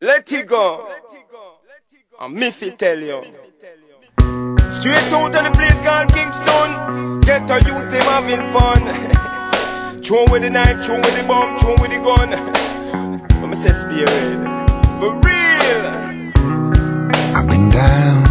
Let it go. And me fi tell you. Straight out of the place called Kingston. Get a youth, them having fun. Throw with the knife, throw with the bomb, throw with the gun. Let me say spirit. For real. I've been down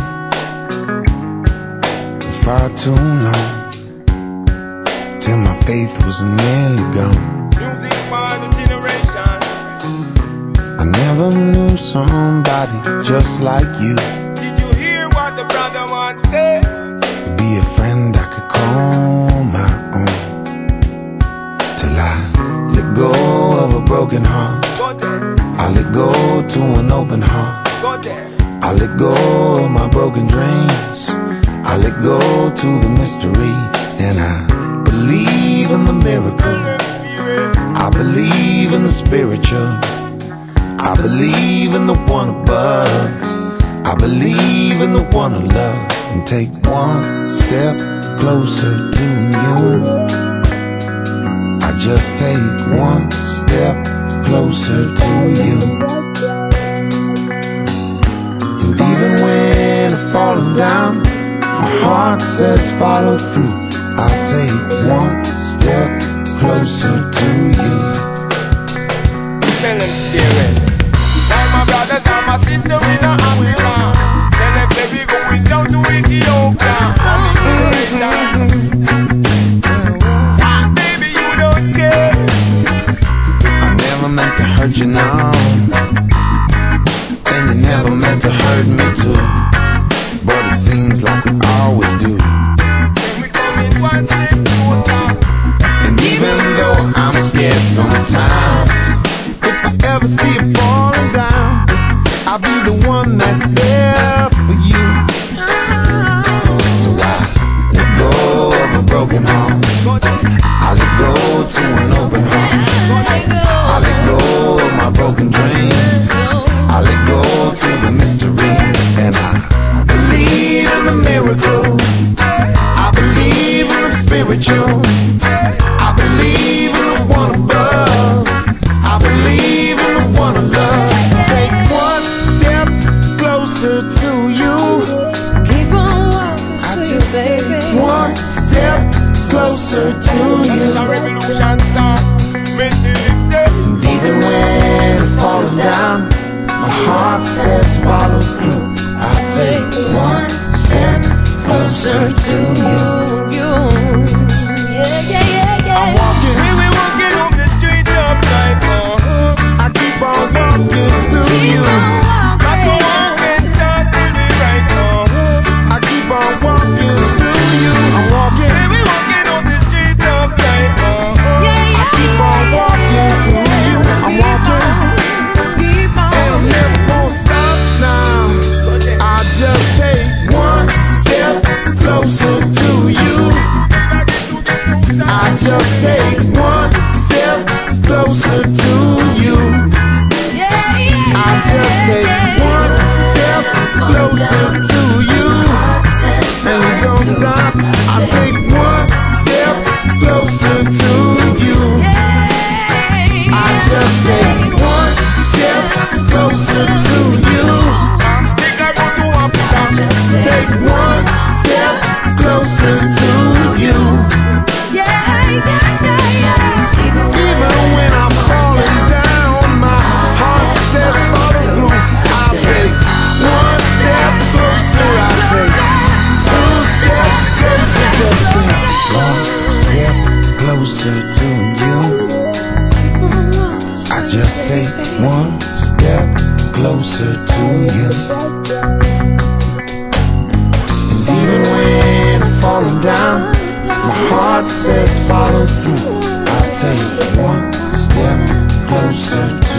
for far too long, till my faith was nearly gone. Music's for the generation. I never knew somebody just like you. Did you hear what the brother once said? To be a friend I could call my own, till I let go of a broken heart. Go there, I let go to an open heart. go there. I let go of my broken dreams. I let go to the mystery. And I believe in the miracle. I believe in the spiritual. I believe in the one above. I believe in the one I love. And take one step closer to you. I just take one step closer to you. And even when I'm falling down, my heart says follow through. I'll take one step closer to you. Tell them spirit. Tell my brothers and my sisters we not Africa. Tell them say we going down to Ethiopia. I'm in generation. Baby, you don't care. I never meant to hurt you, no. And you never meant to hurt me too. But it seems like we always do. We coming one step closer. And even though I'm scared sometimes, if I ever see you falling down, I'll be the one that's there for you. So I let go of a broken heart. I let go to an open heart. I let go of my broken dreams. I let go to the mystery. And I believe in the miracle. I believe in the spiritual. I believe in the one above. I believe in the one I love. Take one step closer to you. Keep on walking, sweet baby. One step closer to you. It's a revolution start. Mentally safe. And even when I'm falling down, my heart says follow through. I'll take one step closer to you. I'm walking, When we walking on the streets of life, I keep on walking to you. like a walking start till we right now. I keep on walking to you. I'm walking, When we walking on the streets of life, I keep on walking to you. I'm walking, and I'm never gonna stop now. I just take one step closer to you. I just take one step closer to you. I just take one step closer to you. And you don't stop. I take one step closer to you. I just take one step closer to you. think I go to Africa. Take one step closer to you. Even when I'm falling down, my heart says follow through. I'll take one step closer. I'll take two steps closer. Just take one step closer to you. I just take one step closer to you. And even when I'm falling down, my heart says follow through. I'll take one step closer to you.